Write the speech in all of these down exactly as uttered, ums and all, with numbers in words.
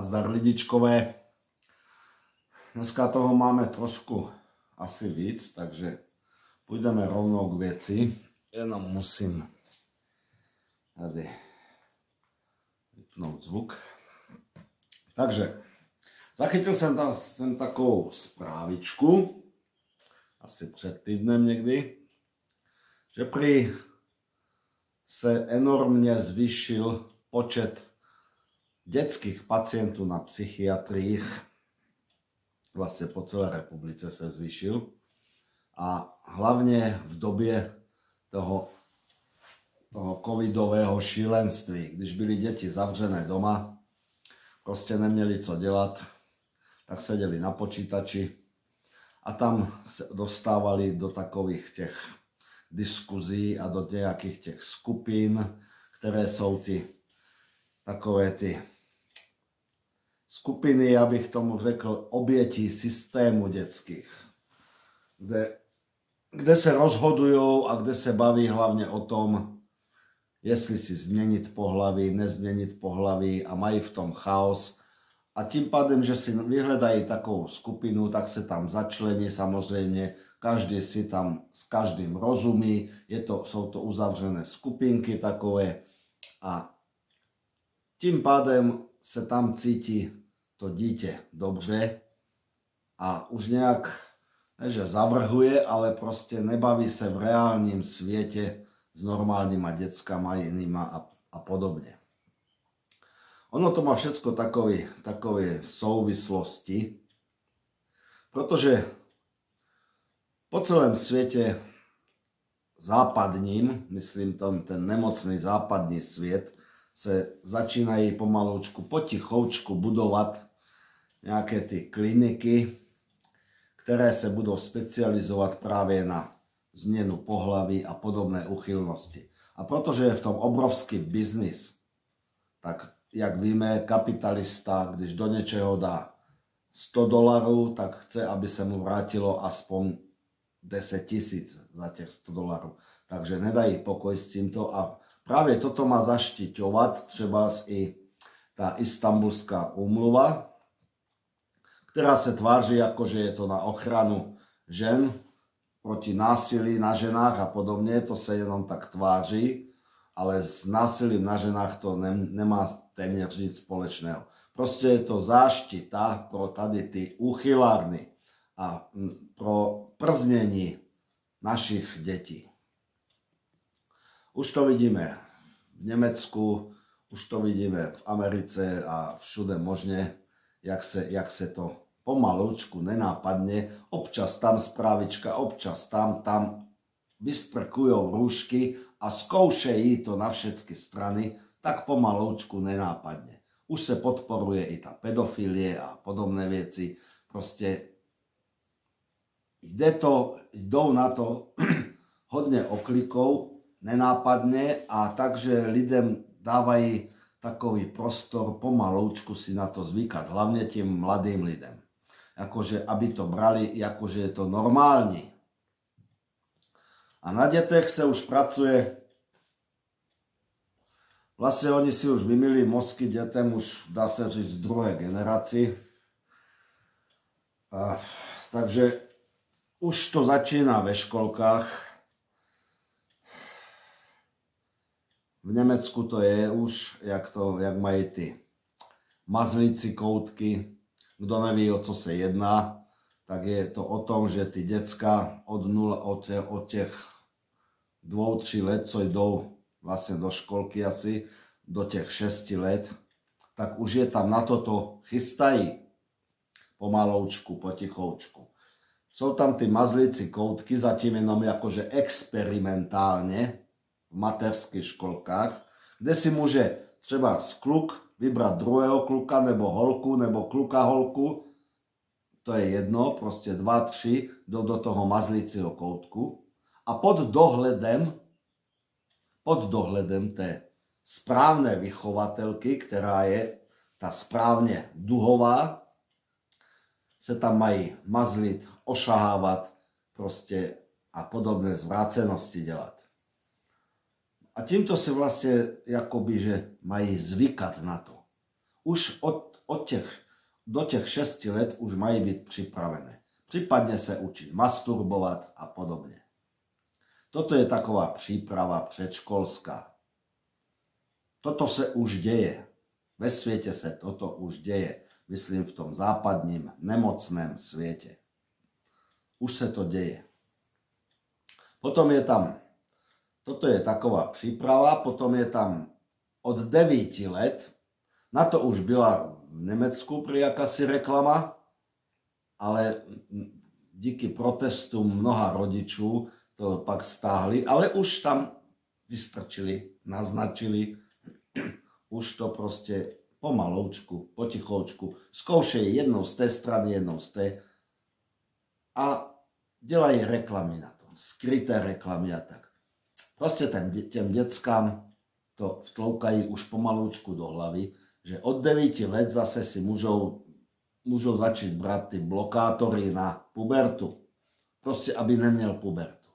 Nazdar lidičkové. Dneska toho máme trošku asi víc, takže půjdeme rovnou k věci. Jenom musím tady vypnout zvuk. Takže zachytil jsem tam jsem takovou zprávičku, asi před týdnem někdy, že prý se enormně zvýšil počet dětských pacientů na psychiatriích, vlastně po celé republice se zvýšil, a hlavně v době toho, toho covidového šílenství, když byly děti zavřené doma, prostě neměli co dělat, tak seděli na počítači a tam se dostávali do takových těch diskuzí a do nějakých těch skupin, které jsou ty takové ty skupiny, já bych tomu řekl, obětí systému dětských, kde, kde se rozhodujou a kde se baví hlavně o tom, jestli si změnit pohlaví, nezměnit pohlaví, a mají v tom chaos. A tím pádem, že si vyhledají takovou skupinu, tak se tam začlení samozřejmě, každý si tam s každým rozumí, je to, jsou to uzavřené skupinky takové, a tím pádem se tam cítí to dítě dobře a už nějak, ne že zavrhuje, ale prostě nebaví se v reálním světě s normálníma dětskama, jinýma a, a podobně. Ono to má všecko takové, takové souvislosti, protože po celém světě západním, myslím tam ten nemocný západní svět, se začínají pomaloučku, potichoučku budovat nějaké ty kliniky, které se budou specializovat právě na změnu pohlaví a podobné úchylnosti. A protože je v tom obrovský biznis, tak jak víme, kapitalista, když do něčeho dá sto dolarů, tak chce, aby se mu vrátilo aspoň deset tisíc za těch sto dolarů. Takže nedají pokoj s tímto, a právě toto má zaštiťovat třeba i ta Istanbulská úmluva, která se tváří jako, že je to na ochranu žen proti násilí na ženách a podobně. To se jenom tak tváří, ale s násilím na ženách to ne, nemá téměř nic společného. Prostě je to záštita pro tady ty úchylárny a pro prznění našich dětí. Už to vidíme v Německu, už to vidíme v Americe a všude možně, jak se, jak se to pomalučku, nenápadně, občas tam zprávička, občas tam, tam vystrkujou růžky a zkoušejí to na všechny strany, tak pomaloučku, nenápadně. Už se podporuje i ta pedofilie a podobné věci. Prostě jde to, jdou na to hodně oklikou, nenápadně, a takže lidem dávají takový prostor pomaloučku si na to zvykat, hlavně tím mladým lidem. Jakože, aby to brali, jakože je to normální. A na dětech se už pracuje, vlastně oni si už vymyli mozky dětem, už dá se říct z druhé generaci. A, takže už to začíná ve školkách. V Německu to je už, jak, to, jak mají ty mazlíci koutky. Kdo neví, o co se jedná, tak je to o tom, že ty děcka od, nula, od, těch, od těch dvou, tři let, co jdou vlastně do školky asi, do těch šesti let, tak už je tam na toto chystají pomaloučku, potichoučku. Jsou tam ty mazlíci koutky, zatím jenom jakože experimentálně v mateřských školkách, kde si může třeba z kluk vybrat druhého kluka, nebo holku, nebo kluka holku, to je jedno, prostě dva, tři, do, do toho mazlícího koutku, a pod dohledem, pod dohledem té správné vychovatelky, která je ta správně duhová, se tam mají mazlit, ošahávat prostě a podobné zvrácenosti dělat. A tímto si vlastně jakoby, že mají zvykat na to. Už od od těch, do těch šesti let už mají být připravené. Případně se učit masturbovat a podobně. Toto je taková příprava předškolská. Toto se už děje. Ve světě se toto už děje. Myslím v tom západním nemocném světě. Už se to děje. Potom je tam, toto je taková příprava, potom je tam od devíti let, na to už byla v Německu prý jakási reklama, ale díky protestům mnoha rodičů to pak stáhli, ale už tam vystrčili, naznačili, už to prostě pomaloučku, potichoučku, zkoušejí jednou z té strany, jednou z té a dělají reklamy na to, skryté reklamy a tak. Prostě těm, těm dětskám to vtloukají už pomaloučku do hlavy, že od devíti let zase si můžou, můžou začít brát ty blokátory na pubertu. Prostě, aby neměl pubertu.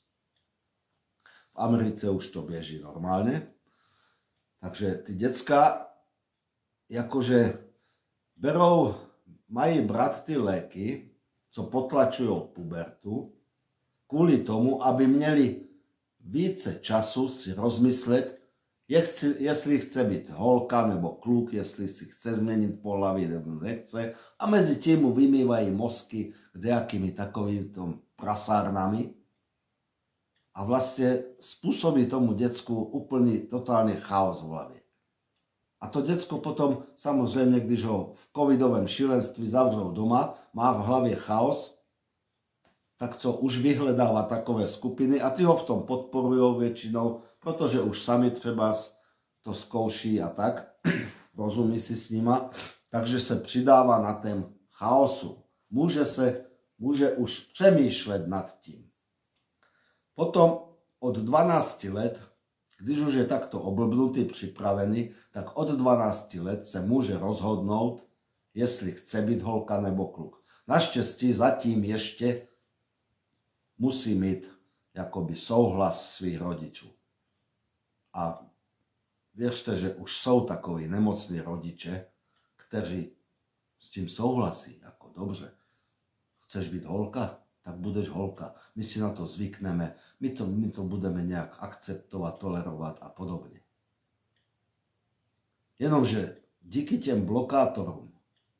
V Americe už to běží normálně. Takže ty děcka jakože berou, mají brát ty léky, co potlačují pubertu, kvůli tomu, aby měli více času si rozmyslet, jestli chce být holka nebo kluk, jestli si chce změnit pohlaví nebo nechce. A mezi tím mu vymývají mozky kdejakými takovými prasárnami. A vlastně způsobí tomu děcku úplný totální chaos v hlavě. A to děcko potom, samozřejmě, když ho v covidovém šílenství zavřou doma, má v hlavě chaos, tak co už vyhledává takové skupiny a ty ho v tom podporují většinou, protože už sami třeba to zkouší a tak, rozumí si s nima, takže se přidává na ten chaosu. Může se, může už přemýšlet nad tím. Potom od dvanácti let, když už je takto oblbnutý, připravený, tak od dvanácti let se může rozhodnout, jestli chce být holka nebo kluk. Naštěstí zatím ještě musí mít jakoby souhlas svých rodičů. A věřte, že už jsou takoví nemocní rodiče, kteří s tím souhlasí. Jako dobře, chceš být holka? Tak budeš holka. My si na to zvykneme, my to, my to budeme nějak akceptovat, tolerovat a podobně. Jenomže díky těm blokátorům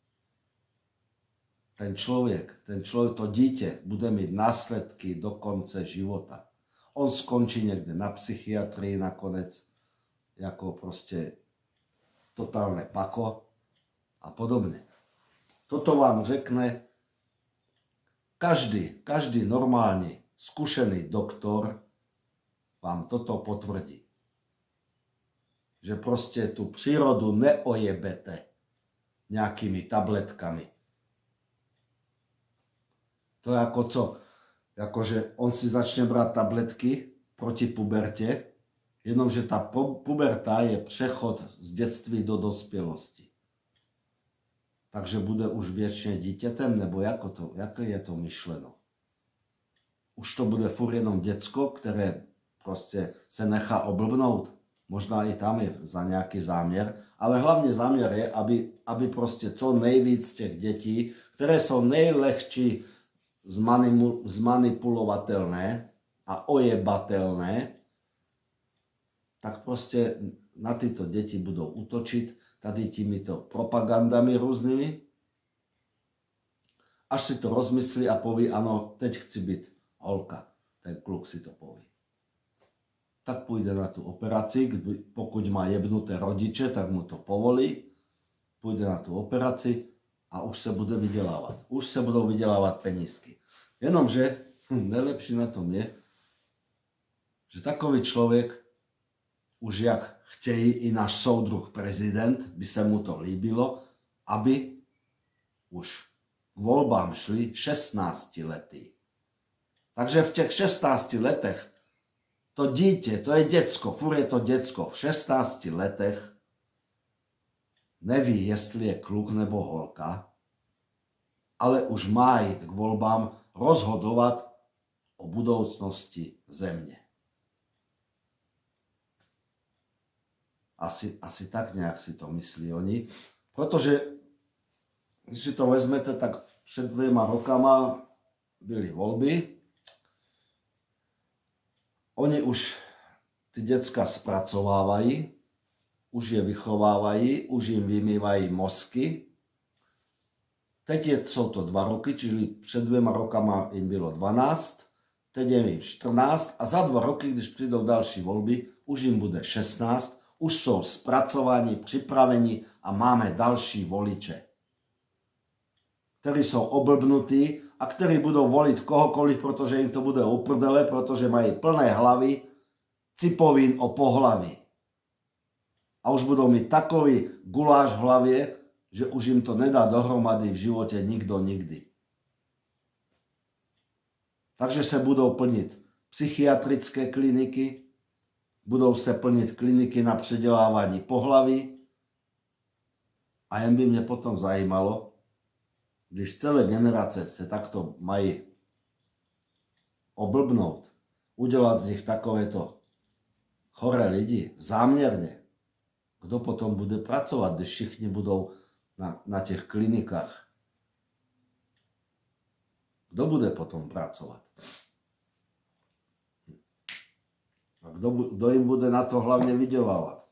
ten člověk, ten člověk, to dítě bude mít následky do konce života. On skončí někde na psychiatrii nakonec, jako prostě totálne pako a podobně. Toto vám řekne každý, každý normální, zkušený doktor vám toto potvrdí. Že prostě tu přírodu neojebete nějakými tabletkami. To je jako co? Jakože on si začne brát tabletky proti pubertě, jenomže ta puberta je přechod z dětství do dospělosti. Takže bude už věčně dítětem, nebo jako to, jak je to myšleno? Už to bude furt jenom děcko, které prostě se nechá oblbnout. Možná i tam je za nějaký záměr, ale hlavně záměr je, aby, aby prostě co nejvíc těch dětí, které jsou nejlehčí zmanipulovatelné a ojebatelné, tak prostě na tyto děti budou útočit tady těmito propagandami různými, až si to rozmyslí a poví, ano, teď chci být holka. Ten kluk si to poví. Tak půjde na tu operaci, pokud má jebnuté rodiče, tak mu to povolí, půjde na tu operaci a už se bude vydělávat. Už se budou vydělávat penízky. Jenomže hm, nejlepší na tom je, že takový člověk, už jak chtějí i náš soudruh prezident, by se mu to líbilo, aby už k volbám šli šestnáctiletí. Takže v těch šestnácti letech to dítě, to je děcko, furt je to děcko, v šestnácti letech neví, jestli je kluk nebo holka, ale už má jít k volbám rozhodovat o budoucnosti země. Asi, asi tak nějak si to myslí oni, protože když si to vezmete, tak před dvěma rokama byly volby. Oni už ty děcka zpracovávají, už je vychovávají, už jim vymývají mozky. Teď je, jsou to dva roky, čili před dvěma rokama jim bylo dvanáct, teď je jim čtrnáct a za dva roky, když přijdou další volby, už jim bude šestnáct, už jsou zpracovaní, připraveni a máme další voliče, kteří jsou oblbnutí a kteří budou volit kohokoliv, protože jim to bude uprdele, protože mají plné hlavy cipovín o pohlaví. A už budou mít takový guláš v hlavě, že už jim to nedá dohromady v životě nikdo nikdy. Takže se budou plnit psychiatrické kliniky, budou se plnit kliniky na předělávání pohlaví a jen by mě potom zajímalo, když celé generace se takto mají oblbnout, udělat z nich takovéto choré lidi záměrně, kdo potom bude pracovat, když všichni budou na, na těch klinikách? Kdo bude potom pracovat? A kdo, kdo jim bude na to hlavně vydělávat?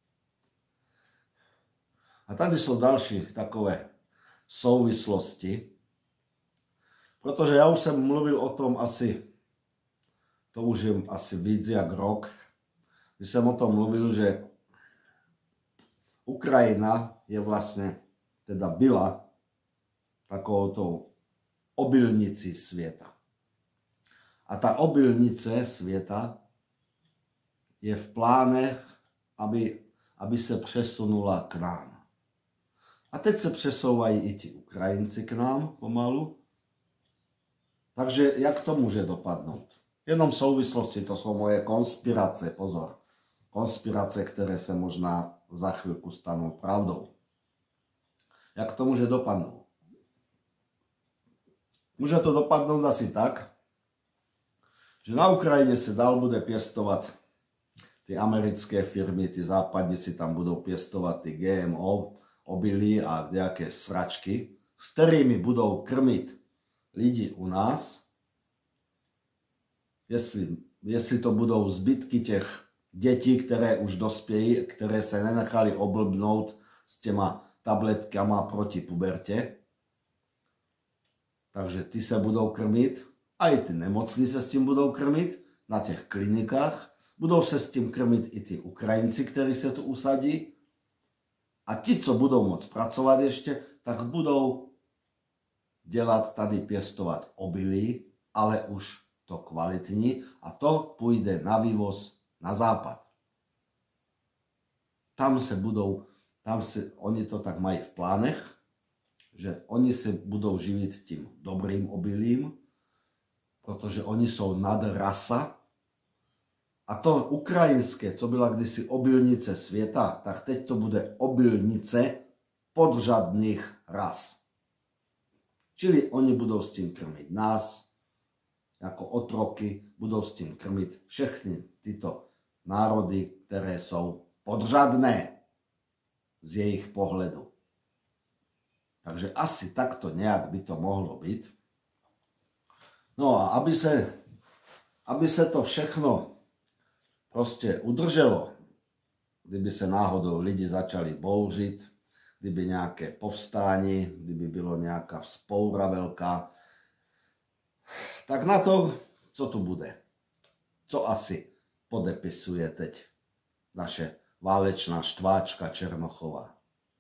A tady jsou další takové souvislosti, protože já už jsem mluvil o tom asi, to už je asi víc jak rok, když jsem o tom mluvil, že Ukrajina je vlastně, teda byla takovou obilnicí světa. A ta obilnice světa je v plánech, aby, aby se přesunula k nám. A teď se přesouvají i ti Ukrajinci k nám pomalu. Takže jak to může dopadnout? Jenom souvislosti, to jsou moje konspirace, pozor. Konspirace, které se možná za chvilku stanou pravdou. Jak to může dopadnout? Může to dopadnout asi tak, že na Ukrajině se dál bude pěstovat ty americké firmy, ty západní si tam budou pěstovat ty G M O, obilí a nějaké sračky, s kterými budou krmit lidi u nás. Jestli, jestli to budou zbytky těch dětí, které už dospějí, které se nenechali oblbnout s těma tabletkama proti pubertě. Takže ty se budou krmit, a i ty nemocní se s tím budou krmit na těch klinikách. Budou se s tím krmit i ty Ukrajinci, kteří se tu usadí. A ti, co budou moct pracovat ještě, tak budou dělat tady, pěstovat obilí, ale už to kvalitní, a to půjde na vývoz na západ. Tam se budou, tam se, oni to tak mají v plánech, že oni se budou živit tím dobrým obilím, protože oni jsou nadrasa. A to ukrajinské, co byla kdysi obilnice světa, tak teď to bude obilnice podřadných ras. Čili oni budou s tím krmit nás, jako otroky, budou s tím krmit všechny tyto národy, které jsou podřadné z jejich pohledu. Takže asi takto nějak by to mohlo být. No a aby se, aby se to všechno prostě udrželo, kdyby se náhodou lidi začali bouřit, kdyby nějaké povstání, kdyby bylo nějaká vzpoura velká, tak na to, co tu bude, co asi podepisuje teď naše válečná štváčka Černochová.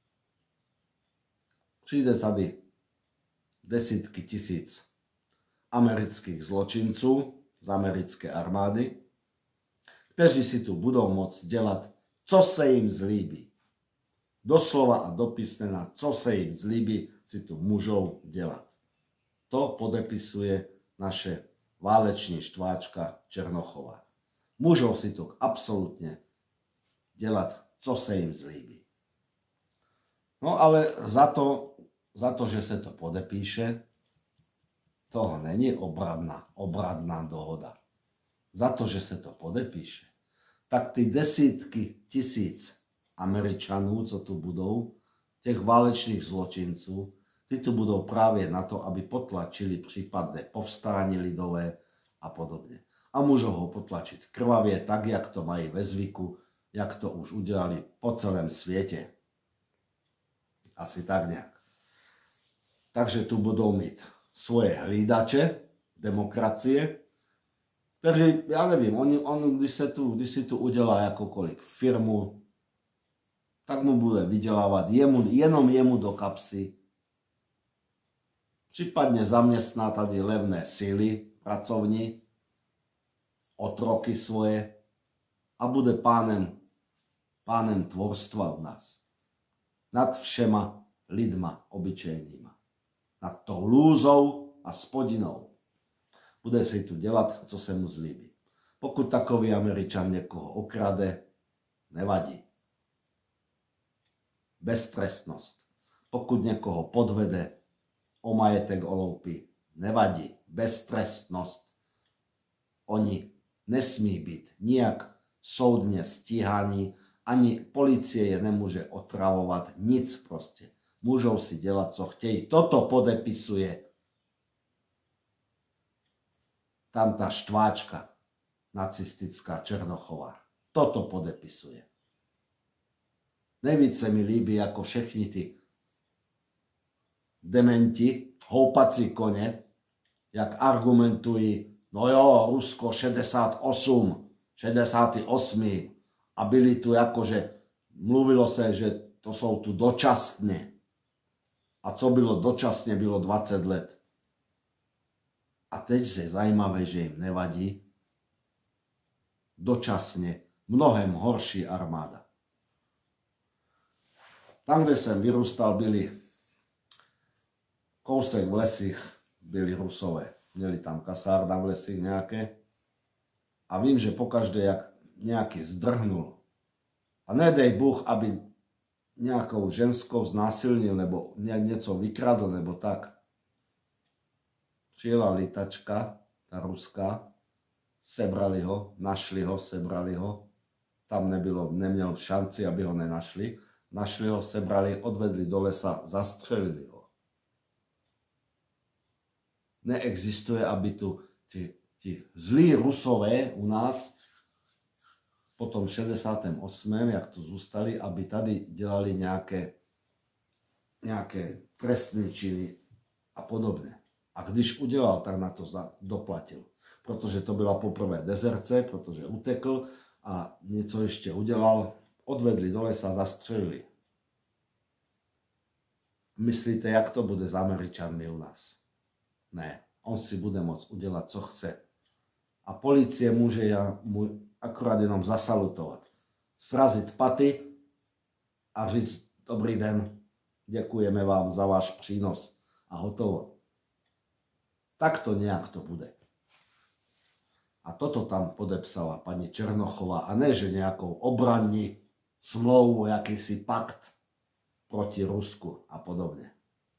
Přijde tady desítky tisíc amerických zločinců z americké armády, kteří si tu budou moct dělat, co se jim zlíbí. Doslova a do písmena, co se jim zlíbí, si tu můžou dělat. To podepisuje naše váleční štváčka Černochová. Můžou si tu absolutně dělat, co se jim zlíbí. No ale za to, za to, že se to podepíše, toho není obradná, obradná dohoda. Za to, že se to podepíše, tak ty desítky tisíc Američanů, co tu budou, těch válečných zločinců, Ty tu budou právě na to, aby potlačili případné povstání lidové a podobně. A můžou ho potlačit krvavě, tak jak to mají ve zvyku, jak to už udělali po celém světě. Asi tak nějak. Takže tu budou mít svoje hlídače demokracie, kteří, já nevím, on, on když, se tu, když si tu udělá jakoukoliv firmu, tak mu bude vydělávat jemu, jenom jemu do kapsy. Případně zaměstná tady levné síly pracovní, otroky svoje a bude pánem, pánem tvorstva u nás. Nad všema lidma obyčejnýma. Nad tou lůzou a spodinou. Bude si tu dělat, co se mu zlíbí. Pokud takový Američan někoho okrade, nevadí. Beztrestnost. Pokud někoho podvede, o majetek oloupí, nevadí. Beztrestnost. Oni nesmí být nijak soudně stíhaní, ani policie je nemůže otravovat, nic prostě. Můžou si dělat, co chtějí. Toto podepisuje tam ta štváčka nacistická Černochová. Toto podepisuje. Nejvíc se mi líbí, jako všechny ty dementi, houpací koně, jak argumentují, no jo, Rusko šedesát osm, šedesát osm a byli tu jakože, mluvilo se, že to jsou tu dočasně. A co bylo dočasně, bylo dvacet let. A teď je zajímavé, že jim nevadí dočasně mnohem horší armáda. Tam, kde jsem vyrůstal, byli kousek v lesích, byli Rusové. Měli tam kasárna v lesích nějaké. A vím, že pokaždé, jak nějaký zdrhnul, a nedej Bůh, aby nějakou ženskou znásilnil, nebo něco vykradl, nebo tak. Přijela litačka, ta ruská, sebrali ho, našli ho, sebrali ho. Tam nebylo, neměl šanci, aby ho nenašli. Našli ho, sebrali, odvedli do lesa, zastřelili ho. Neexistuje, aby tu ti, ti zlí Rusové u nás po tom šedesátém osmém jak tu zůstali, aby tady dělali nějaké, nějaké trestné činy a podobně. A když udělal, tak na to doplatil. Protože to byla poprvé dezerce, protože utekl a něco ještě udělal, odvedli do lesa, zastřelili. Myslíte, jak to bude s Američanmi u nás? Ne, on si bude moct udělat, co chce. A policie může ja, mu akorát jenom zasalutovat. Srazit paty a říct, dobrý den, děkujeme vám za váš přínos a hotovo. Tak to nějak to bude. A toto tam podepsala paní Černochová, a ne, že nějakou obranní smlouvu, jakýsi pakt proti Rusku a podobně.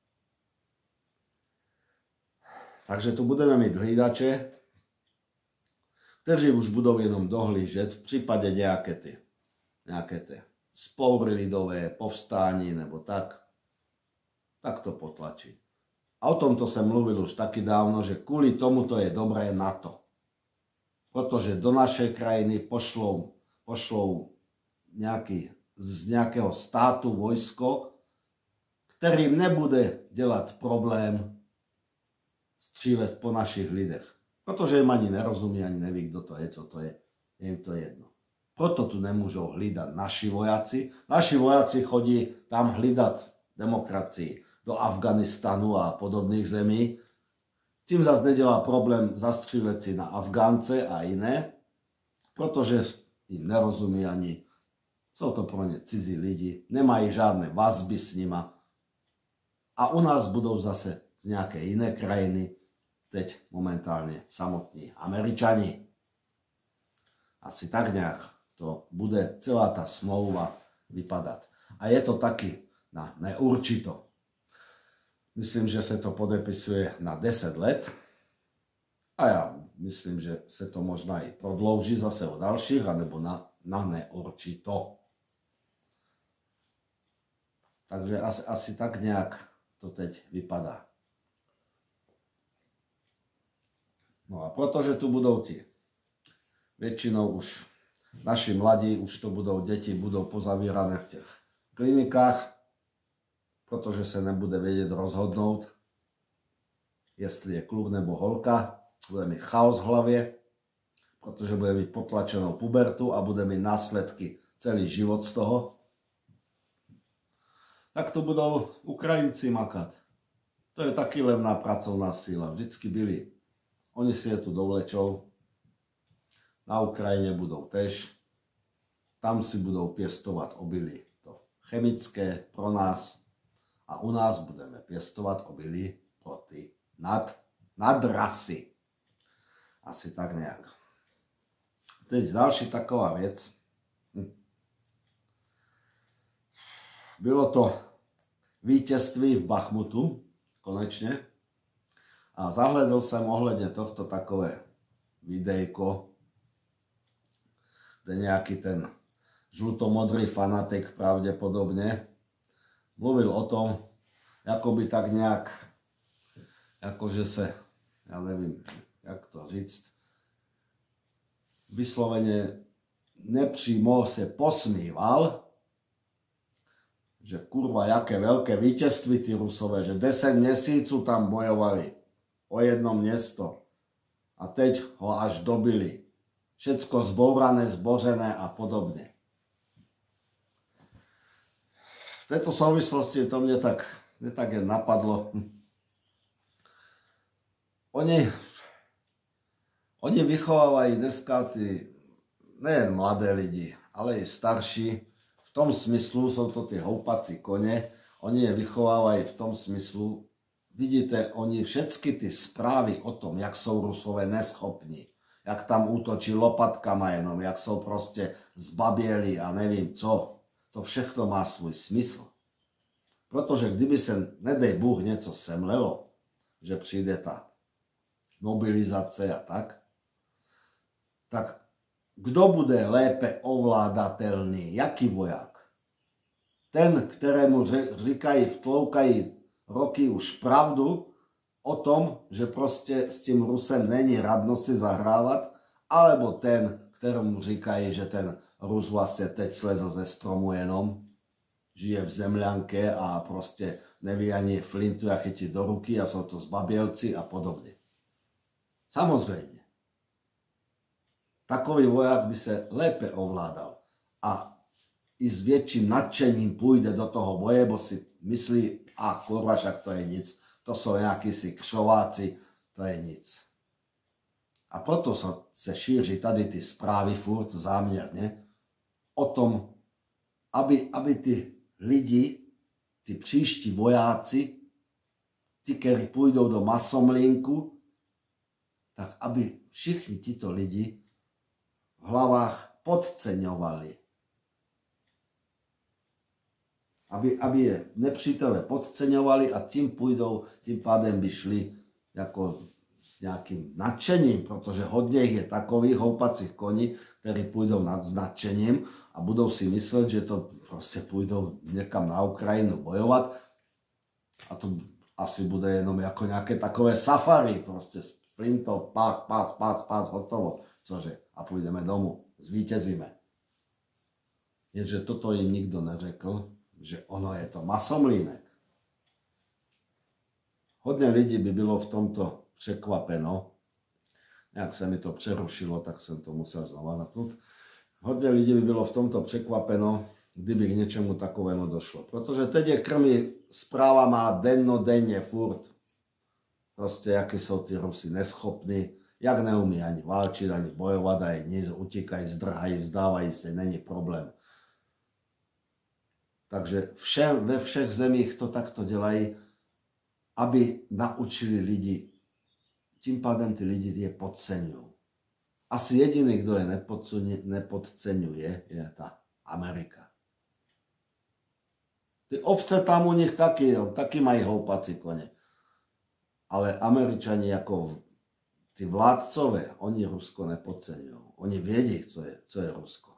Takže tu budeme mít hlídače, kteří už budou jenom dohlížet v případě nějaké ty, nějaké ty spory lidové, povstání nebo tak, tak to potlačí. A o tomto jsem mluvil už taky dávno, že kvůli tomuto je dobré NATO. Protože do našej krajiny pošlou, pošlou nějaký, z nějakého státu vojsko, kterým nebude dělat problém střílet po našich lidech. Protože jim ani nerozumí, ani neví, kdo to je, co to je. Je jim to jedno. Proto tu nemůžou hlídat naši vojáci. Naši vojáci chodí tam hlídat demokracii do Afganistanu a podobných zemí. Tím zase nedělá problém zastřílet si na Afgánce a jiné, protože jim nerozumí ani, jsou to pro ně cizí lidi, nemají žádné vazby s nima. A u nás budou zase z nějaké jiné krajiny, teď momentálně samotní Američani. Asi tak nějak to bude celá ta smlouva vypadat. A je to taky na neurčito. Myslím, že se to podepisuje na deset let. A já myslím, že se to možná i prodlouží zase o dalších, anebo na, na neurčito. Takže asi, asi tak nějak to teď vypadá. No a protože tu budou ti, většinou už naši mladí, už to budou děti, budou pozavírané v těch klinikách, protože se nebude vědět rozhodnout, jestli je kluk nebo holka, bude mít chaos v hlavě, protože bude mít potlačenou pubertu a bude mít následky celý život z toho, tak to budou Ukrajinci makat. To je taky levná pracovná síla, vždycky byli. Oni si je tu dovlečou, na Ukrajině budou tež, tam si budou pěstovat obilí to chemické pro nás a u nás budeme pěstovat obilí pro ty nad, nadrasy. Asi tak nějak. Teď další taková věc. Bylo to vítězství v Bachmutu, konečně. A zahledl jsem ohledně tohto takové videjko, kde nějaký ten žlutomodrý fanatik pravděpodobně mluvil o tom, jako by tak nějak, jakože se, já nevím, jak to říct, vysloveně nepřímo se posmíval, že kurva, jaké velké vítězství ty Rusové, že deset měsíců tam bojovali o jedno město a teď ho až dobili. Všecko zbourané, zbořené a podobně. V této souvislosti to mě tak, mě tak jen napadlo. Oni, oni vychovávají dneska ty nejen mladé lidi, ale i starší. V tom smyslu jsou to ty houpací koně. Oni je vychovávají v tom smyslu, vidíte, oni všechny ty zprávy o tom, jak jsou Rusové neschopní, jak tam útočí lopatkama jenom, jak jsou prostě zbabělí a nevím co, to všechno má svůj smysl. Protože kdyby se, nedej Bůh, něco semlelo, že přijde ta mobilizace a tak, tak kdo bude lépe ovládatelný, jaký voják? Ten, kterému říkají, vtloukají roky už pravdu o tom, že prostě s tím Rusem není radno si zahrávat, alebo ten, kterému říkají, že ten Rus vlastně teď slezl ze stromu jenom, žije v zemľanke a prostě neví ani flintu, jak chytit do ruky a jsou to zbabělci a podobně. Samozřejmě. Takový voják by se lépe ovládal a i s větším nadšením půjde do toho boje, bo si myslí, a kurva, však to je nic, to jsou nějaký si křováci, to je nic. A proto se šíří tady ty zprávy furt záměrně o tom, aby, aby ty lidi, ty příští vojáci, ty, kteří půjdou do masomlínku, tak aby všichni tito lidi v hlavách podceňovali. Aby, aby je nepřítele podceňovali a tím půjdou, tím pádem by šli jako s nějakým nadšením, protože hodně jich je takových houpacích koní, kteří půjdou nad nadšením a budou si myslet, že to prostě půjdou někam na Ukrajinu bojovat a to asi bude jenom jako nějaké takové safari, prostě s flintou, pác, pác, pác, pác, hotovo, cože, a půjdeme domů, zvítězíme. Jenže toto jim nikdo neřekl, že ono je to masomlínek. Hodně lidí by bylo v tomto překvapeno. Jak se mi to přerušilo, tak jsem to musel znova napnout. Hodně lidí by bylo v tomto překvapeno, kdyby k něčemu takovému došlo. Protože teď je krmí zprávama dennodenně furt. Prostě jaký jsou ty Rusy neschopní, jak neumí ani válčit, ani bojovat, ani nic, utíkají, zdrhají, vzdávají se, není problém. Takže všem, ve všech zemích to takto dělají, aby naučili lidi. Tím pádem ty lidi je podceňují. Asi jediný, kdo je nepodceňuje, je ta Amerika. Ty ovce tam u nich taky, taky mají houpací koně. Ale Američani jako ty vládcové, oni Rusko nepodceňují. Oni vědí, co je, co je Rusko.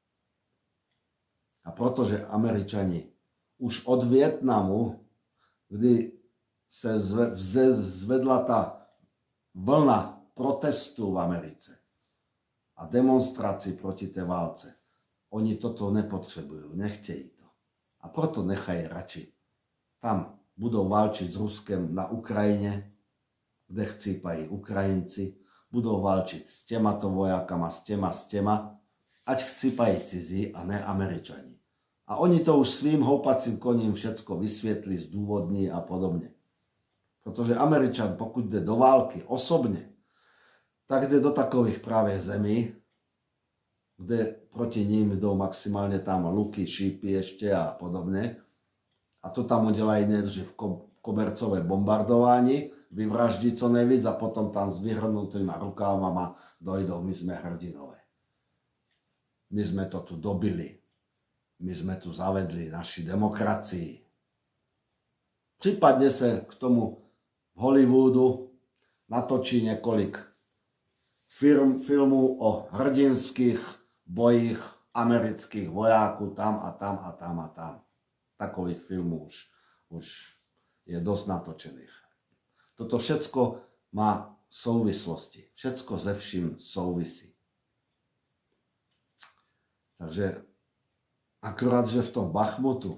A protože Američani už od Vietnamu kdy se zvedla tá vlna protestu v Americe a demonstrácií proti tej válce. Oni toto nepotrebujú, nechtějí to. A proto nechají radši. Tam budou válčiť s Ruskem na Ukrajine, kde chcípají Ukrajinci, budou válčiť s těmato vojákama, s těma, s těma, ať chcípají cizí a ne Američani. A oni to už svým houpacím koním všetko vysvětlí, zdůvodní a podobně. Protože Američan, pokud jde do války osobně, tak jde do takových právě zemí, kde proti ním jdou maximálně tam luky, šípy ještě a podobně. A to tam udělají nejdřív kobercové bombardování, vyvraždí co nejvíc a potom tam s vyhrnutýma rukávama dojdou, my jsme hrdinové. My jsme to tu dobili. My jsme tu zavedli naši demokracii. Případně se k tomu v Hollywoodu natočí několik film, filmů o hrdinských bojích amerických vojáků tam a tam a tam a tam. Takových filmů už, už je dost natočených. Toto všecko má souvislosti. Všecko ze vším souvisí. Takže akorát, že v tom Bachmutu,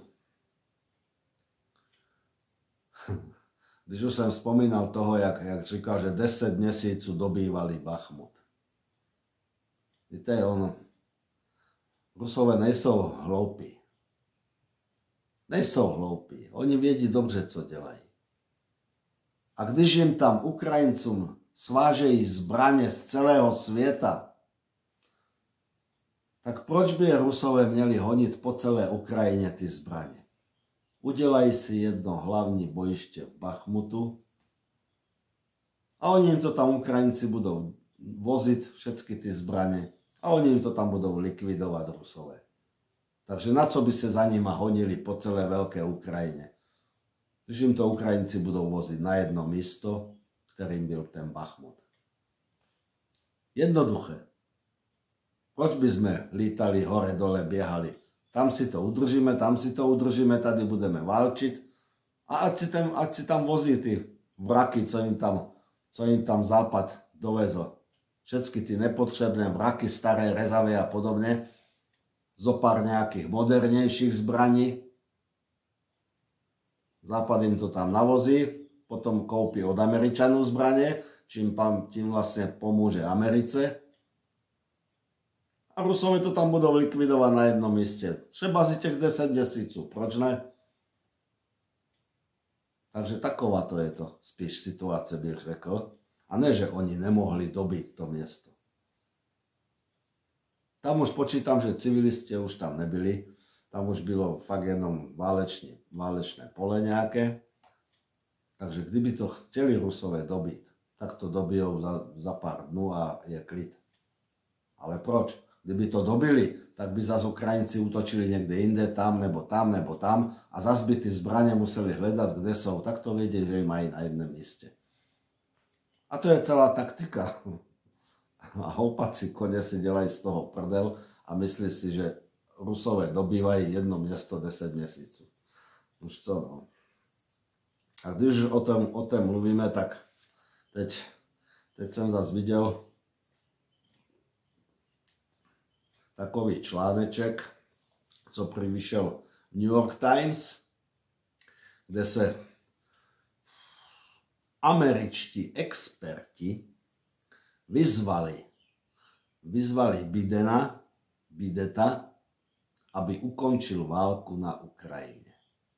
když už jsem vzpomínal toho, jak, jak říkal, že deset měsíců dobývali Bachmut. Víte, on, Rusové nejsou hloupí. Nejsou hloupí. Oni vědí dobře, co dělají. A když jim tam Ukrajincům svážejí zbraně z celého světa, tak proč by je Rusové měli honit po celé Ukrajině ty zbraně? Udělají si jedno hlavní bojiště v Bachmutu a oni jim to tam Ukrajinci budou vozit všechny ty zbraně a oni jim to tam budou likvidovat Rusové. Takže na co by se za nima honili po celé velké Ukrajině? Když jim to Ukrajinci budou vozit na jedno místo, kterým byl ten Bachmut. Jednoduché. Proč by sme lítali hore, dole, běhali? Tam si to udržíme, tam si to udržíme, tady budeme válčit. A ať si tam, ať si tam vozí ty vraky, co jim tam, co jim tam Západ dovezl. Všetky ty nepotřebné vraky, staré, rezavé a podobně. Zopár nějakých modernějších zbraní. Západ jim to tam navozí, potom koupí od Američanů zbraně, čím tím vlastně pomůže Americe. A Rusové to tam budou likvidovat na jednom místě. Třeba si těch deset měsíců, proč ne? Takže taková to je to spíš situace, bych řekl. A ne, že oni nemohli dobít to město. Tam už počítám, že civilisti už tam nebyli. Tam už bylo fakt jenom válečné, válečné pole nějaké. Takže kdyby to chtěli Rusové dobít, tak to dobijou za, za pár dnů a je klid. Ale proč? Kdyby to dobili, tak by zase Ukrajinci útočili někde jinde, tam nebo tam nebo tam a zase by ty zbraně museli hledat, kde jsou. Tak to vědí, že mají na jednom místě. A to je celá taktika. A houpací koně si dělají z toho prdel a myslí si, že Rusové dobývají jedno město deset měsíců. Už co, no. A když o tom, o tom mluvíme, tak teď, teď jsem zase viděl takový článeček, co vyšel v New York Times, kde se američtí experti vyzvali, vyzvali Bidena, Bideta, aby ukončil válku na Ukrajině.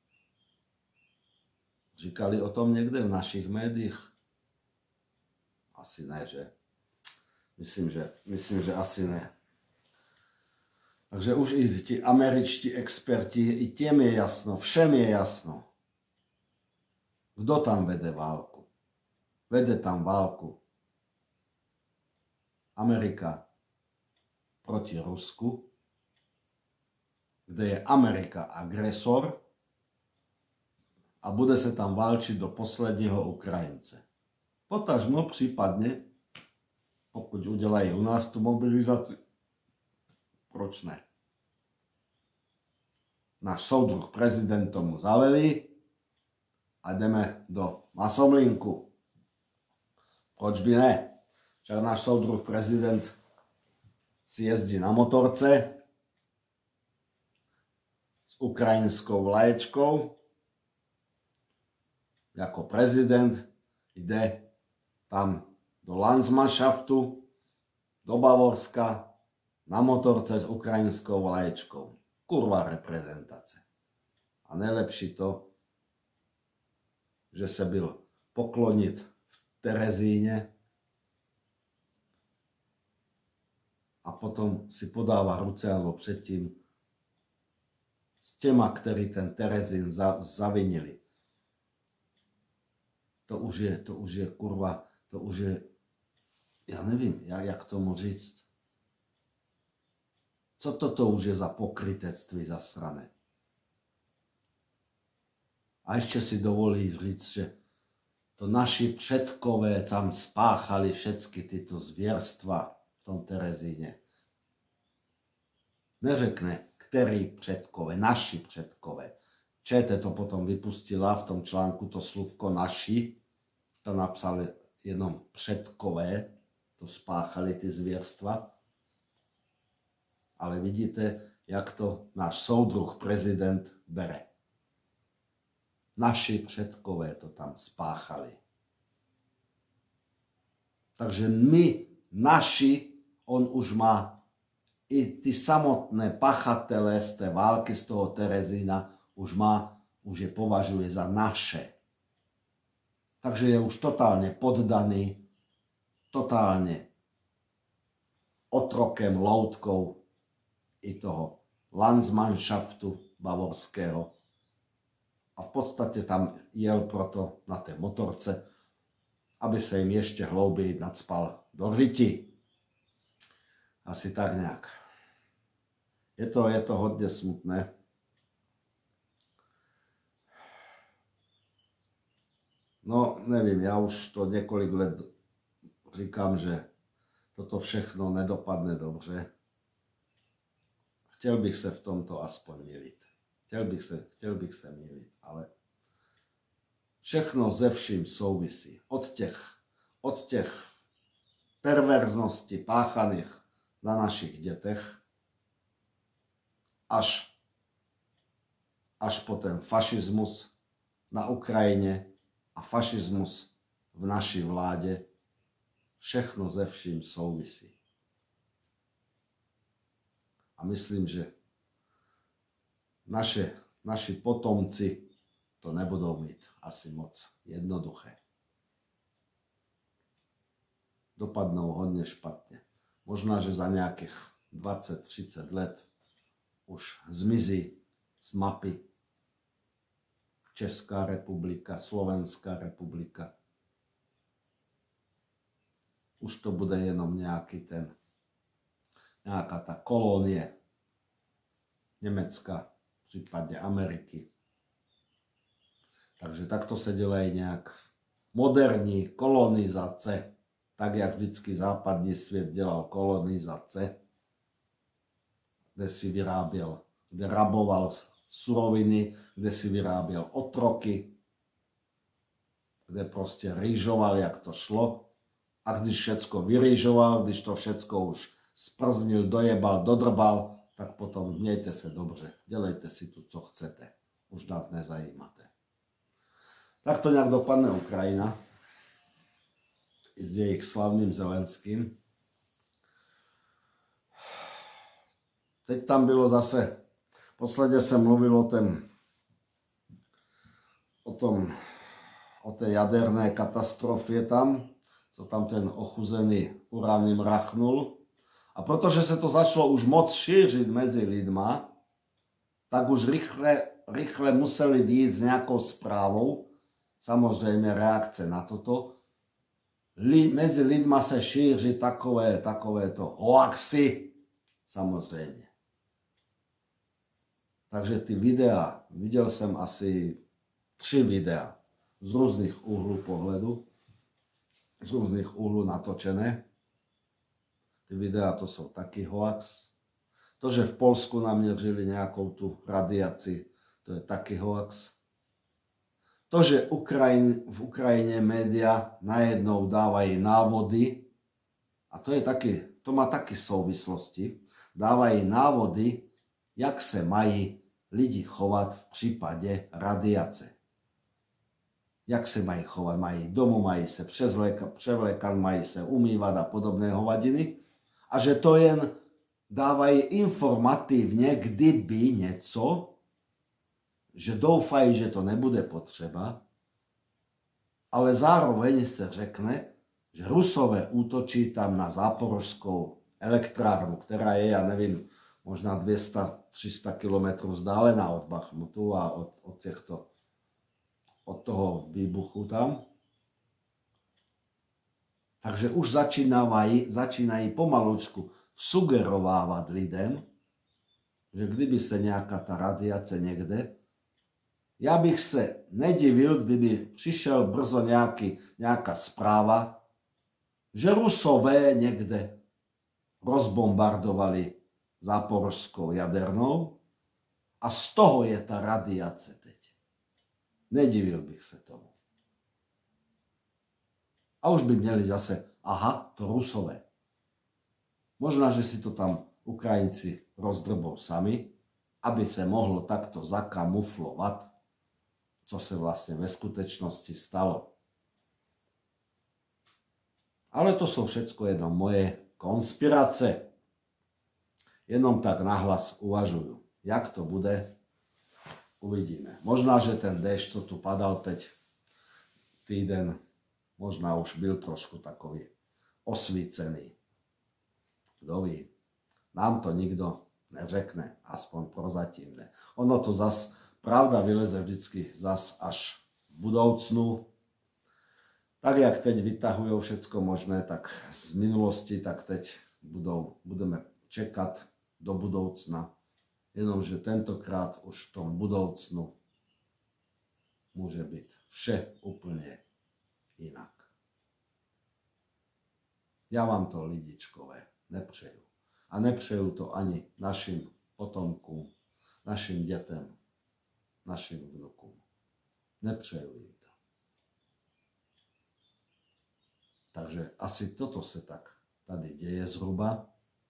Říkali o tom někde v našich médiích? Asi ne, že? Myslím, že, myslím, že asi ne. Takže už i ti američtí experti, i těm je jasno, všem je jasno. Kdo tam vede válku? Vede tam válku Amerika proti Rusku, kde je Amerika agresor a bude se tam válčit do posledního Ukrajince. Potažmo případně, pokud udělají u nás tu mobilizaci, proč ne? Náš soudruh prezident tomu zavelí a jdeme do Masomlinku. Proč by ne? Však náš soudruh prezident si jezdí na motorce s ukrajinskou vlaječkou. Jako prezident jde tam do Landsmannschaftu, do Bavorska, na motorce s ukrajinskou vlaječkou. Kurva reprezentace. A nejlepší to, že se byl poklonit v Terezíně a potom si podává ruce alebo předtím s těma, který ten Terezín za, zavinili. To už je, to už je kurva, to už je, já nevím, jak, jak tomu říct. Co toto už je za pokrytectví zasrané? A ještě si dovolí říct, že to naši předkové tam spáchali všechny tyto zvěrstva v tom Terezíně. Neřekne, který předkové, naši předkové. ČT to potom vypustila v tom článku, to slůvko naši, to napsali jenom předkové, to spáchali ty zvěrstva. Ale vidíte, jak to náš soudruh prezident bere. Naši předkové to tam spáchali. Takže my, naši, on už má i ty samotné pachatele z té války, z toho Terezína, už má, už je považuje za naše. Takže je už totálně poddaný, totálně otrokem, loutkou i toho Landsmannschaftu bavorského. A v podstatě tam jel proto na té motorce, aby se jim ještě hlouběji nacpal do řiti. Asi tak nějak. Je to, je to hodně smutné. No, nevím, já už to několik let říkám, že toto všechno nedopadne dobře. Chtěl bych se v tomto aspoň mýlit. Chtěl bych se, chtěl bych se mýlit, ale všechno ze vším souvisí. Od těch, od těch perverzností páchaných na našich dětech až, až po ten fašismus na Ukrajině a fašismus v naší vládě. Všechno ze vším souvisí. A myslím, že naše, naši potomci to nebudou mít asi moc jednoduché. Dopadnou hodně špatně. Možná, že za nějakých dvacet třicet let už zmizí z mapy Česká republika, Slovenská republika. Už to bude jenom nějaký ten, nějaká ta kolonie Německa, případně Ameriky. Takže takto se dělají nějak moderní kolonizace, tak jak vždycky západní svět dělal kolonizace, kde si vyráběl, kde raboval suroviny, kde si vyráběl otroky, kde prostě rýžoval, jak to šlo. A když všecko vyrýžoval, když to všecko už sprznil, dojebal, dodrbal, tak potom mějte se dobře, dělejte si tu, co chcete. Už nás nezajímáte. Tak to nějak dopadne Ukrajina s jejich slavným Zelenským. Teď tam bylo zase, posledně jsem mluvil o tom, o tom, o té jaderné katastrofě tam, co tam ten ochuzený uránem rachnul. A protože se to začalo už moc šířit mezi lidma, tak už rychle, rychle museli vyjít s nějakou zprávou, samozřejmě reakce na toto. Li, mezi lidma se šíří takové, takové to hoaxy, samozřejmě. Takže ty videa, viděl jsem asi tři videa z různých úhlů pohledu, z různých úhlů natočené. Ty videa to jsou taky hoax. To, že v Polsku naměřili nějakou tu radiaci, to je taky hoax. To, že Ukrajin, v Ukrajine média najednou dávají návody, a to, je taky, to má taky souvislosti, dávají návody, jak se mají lidi chovat v případě radiace. Jak se mají chovat, mají domů, mají se převlékat, mají se umývat a podobné hovadiny. A že to jen dávají informativně, kdyby něco, že doufají, že to nebude potřeba, ale zároveň se řekne, že Rusové útočí tam na záporožskou elektrárnu, která je, já nevím, možná dvě stě až tři sta kilometrů vzdálená od Bachmutu a od, od, těchto, od toho výbuchu tam. Takže už začínají, začínají pomalučku sugerovávat lidem, že kdyby se nějaká ta radiace někde, já bych se nedivil, kdyby přišel brzo nějaký, nějaká zpráva, že Rusové někde rozbombardovali záporožskou jadernou a z toho je ta radiace teď. Nedivil bych se tomu. A už by měli zase, aha, to Rusové. Možná, že si to tam Ukrajinci rozdrbou sami, aby se mohlo takto zakamuflovat, co se vlastně ve skutečnosti stalo. Ale to jsou všecko jenom moje konspirace. Jenom tak nahlas uvažuju. Jak to bude, uvidíme. Možná, že ten déšť, co tu padal teď týden, možná už byl trošku takový osvícený. Kdo ví? Nám to nikdo neřekne, aspoň prozatím ne. Ono to zas, pravda vyleze vždycky zas až v budoucnu. Tak jak teď vytahují všecko možné, tak z minulosti, tak teď budou, budeme čekat do budoucna. Jenomže tentokrát už v tom budoucnu může být vše úplně jinak. Já vám to, lidičkové, nepřeju. A nepřeju to ani našim potomkům, našim dětem, našim vnukům. Nepřeju jim to. Takže asi toto se tak tady děje zhruba.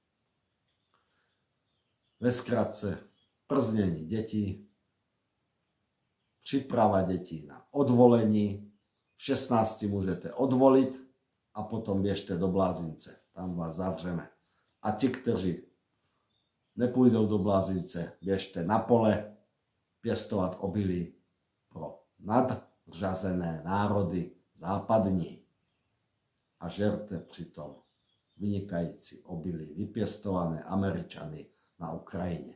Ve zkratce prznění dětí, příprava dětí na odvolení, v šestnácti můžete odvolit a potom běžte do Blázince, tam vás zavřeme. A ti, kteří nepůjdou do Blázince, běžte na pole pěstovat obilí pro nadřazené národy západní a žerte přitom vynikající obilí vypěstované Američany na Ukrajině.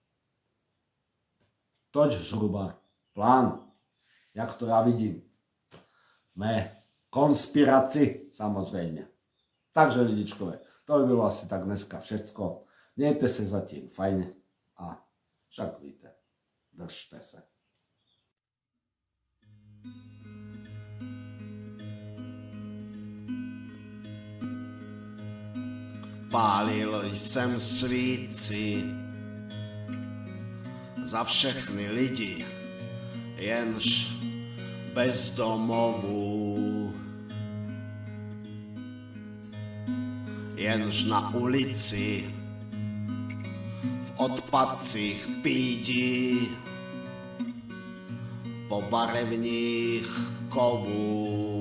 Toť zhruba plán, jak to já vidím. Mé konspiraci samozřejmě. Takže lidičkové, to by bylo asi tak dneska všecko. Mějte se zatím fajně a však víte, držte se. Pálil jsem svíci za všechny lidi, jenž bez domovů, jenž na ulici v odpadcích pídí po barevních kovů.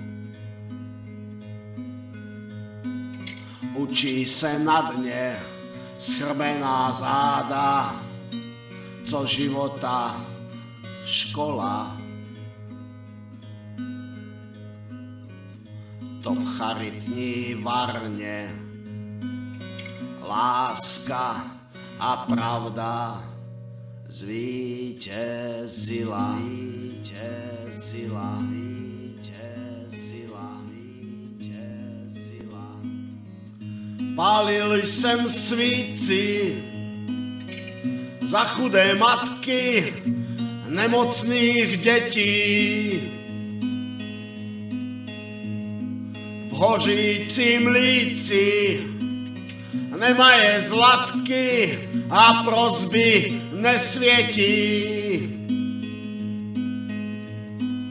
Učí se na dně schrbená záda, co života škola. To v charitní varně láska a pravda zvítězila, zvítězila, zvítězila, zvítězila. Pálil jsem svíci za chudé matky nemocných dětí. V hořícím líci nemaje zlatky a prosby nesvětí.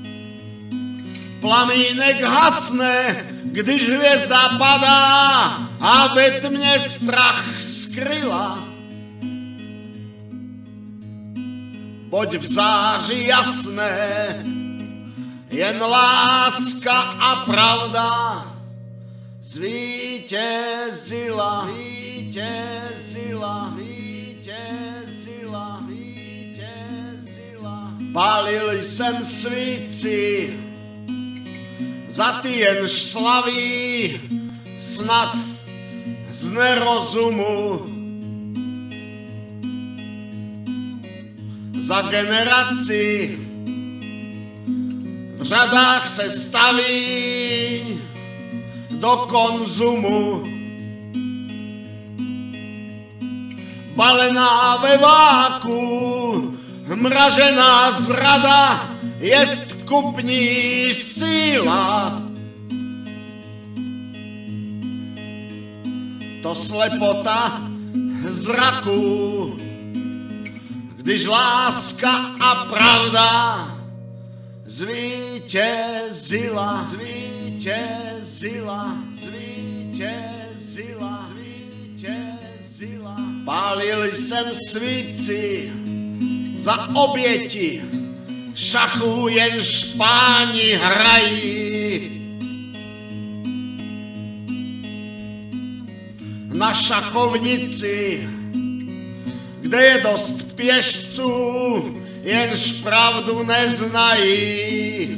Plamínek hasne, když hvězda padá a ve tmě strach skryla. Pojď v záři jasné, jen láska a pravda zvítězila, zvítězila, zvítězila, zvítězila. Pálil jsem svíci za ty, jenž slaví snad z nerozumu. Za generaci v řadách se staví do konzumu. Balená ve váku, mražená zrada, jest kupní síla. To slepota zraku, když láska a pravda zvítězila, zvítězila, zvítězila, zvítězila. Pálil jsem svíci za oběti šachu, jen špáni hrají. Na šachovnici, kde je dost pěšců, jenž pravdu neznají.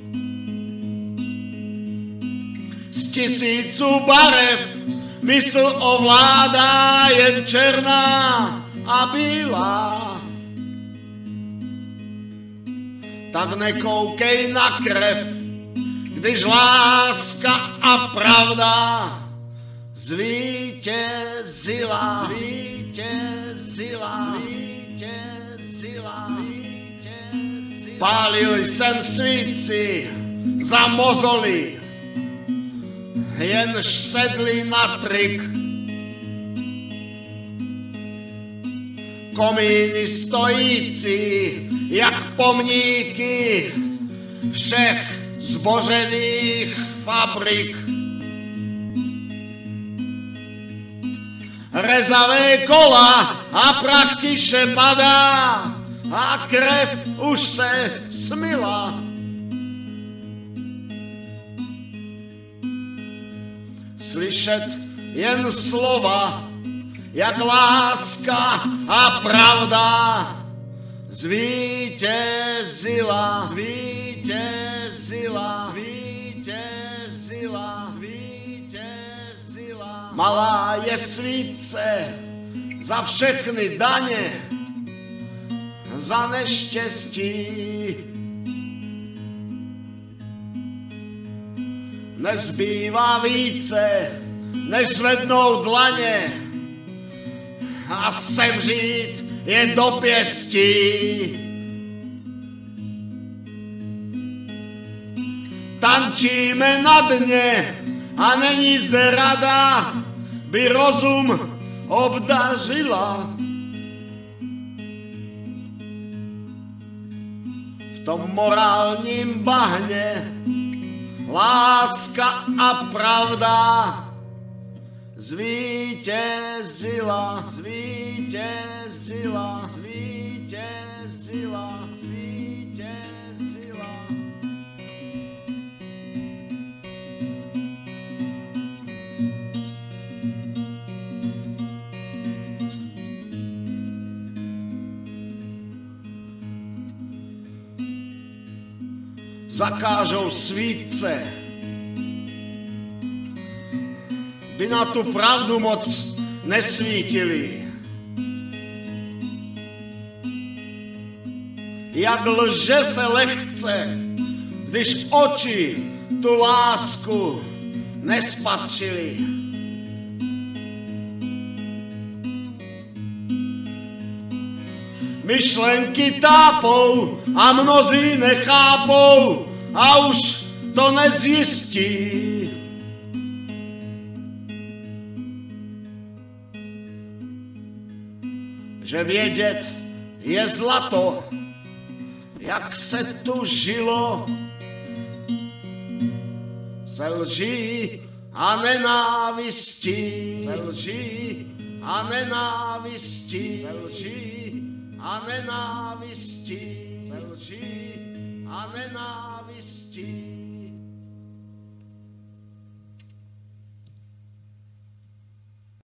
Z tisíců barev mysl ovládá jen černá a bílá. Tak nekoukej na krev, když láska a pravda zvítězila, zvítězila, zvítězila, zvítězila. Pálil jsem svíci za mozoly, jenž sedli na trik. Komíny stojící jak pomníky všech zbořených fabrik. Rezavé kola a prach tiše padá a krev už se smyla. Slyšet jen slova, jak láska a pravda zvítězila, zvítězila, zvítězila, zvítězila. Malá je svíce za všechny daně, za neštěstí. Nezbývá více, než zvednout dlaně a sevřít je do pěstí. Tančíme na dně a není zde rada, by rozum obdařila. V tom morálním bahně láska a pravda zvítězila, zvítězila, zvítězila, zvítězila. Zakážou svíce, by na tu pravdu moc nesvítili. Jak lže se lehce, když oči tu lásku nespatřili. Myšlenky tápou a mnozí nechápou a už to nezjistí. Že vědět je zlato, jak se tu žilo, ze lží a nenávistí, ze lží a nenávistí, ze lží a nenávistí, ze lží a nenávistí.